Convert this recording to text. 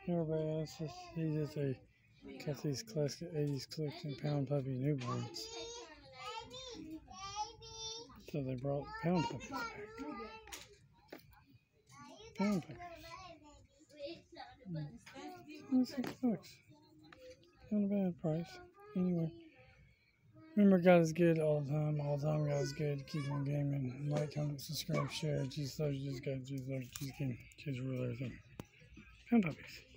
Everybody else, he just got these classic 80s collection Pound Puppy newborns. So they brought Pound Puppies back. Pound Puppies. $26. Not a bad price. Anyway, remember, God is good all the time. All the time, God is good. Keep on gaming. Like, comment, subscribe, share. Jesus loves you. Jesus God, Jesus loves you. Jesus King. Jesus rule everything. Pound Puppies.